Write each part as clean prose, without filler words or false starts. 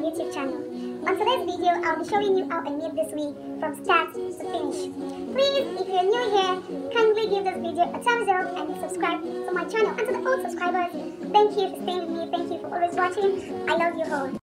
YouTube channel. On today's video, I'll be showing you how I made this wig from start to finish. Please, if you're new here, kindly give this video a thumbs up and subscribe to my channel. And to the old subscribers, thank you for staying with me. Thank you for always watching. I love you all.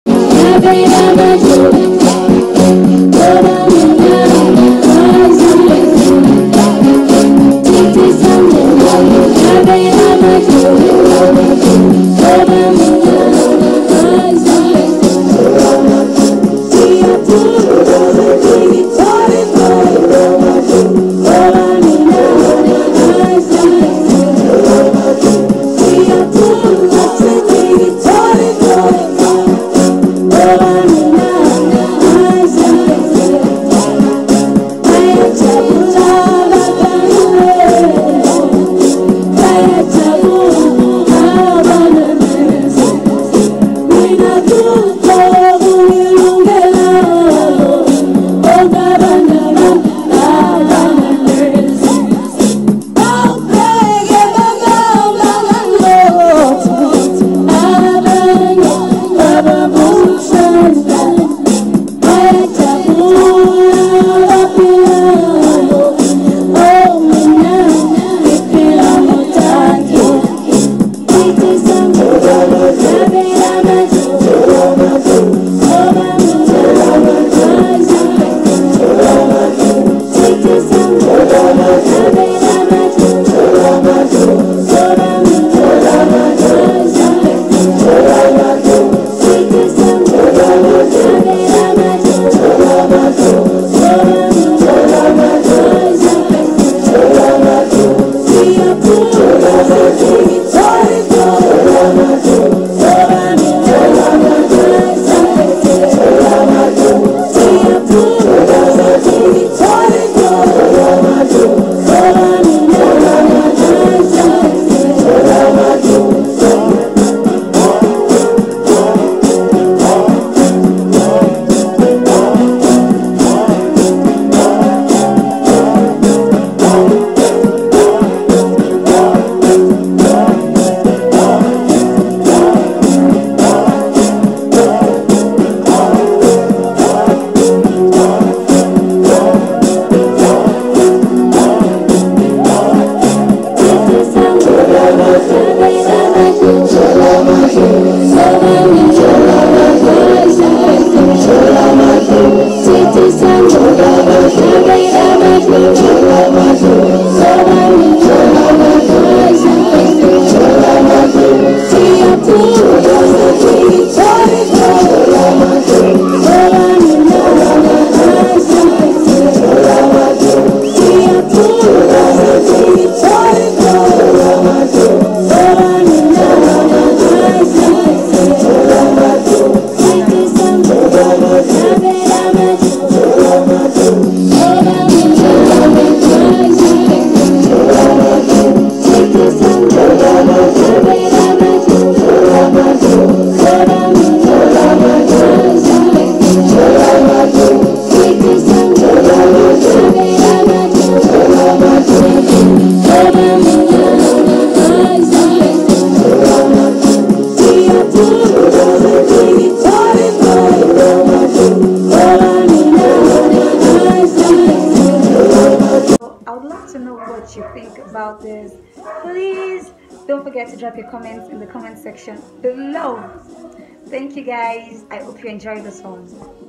What you think about this. Please don't forget to drop your comments in the comment section below. Thank you guys. I hope you enjoyed this one.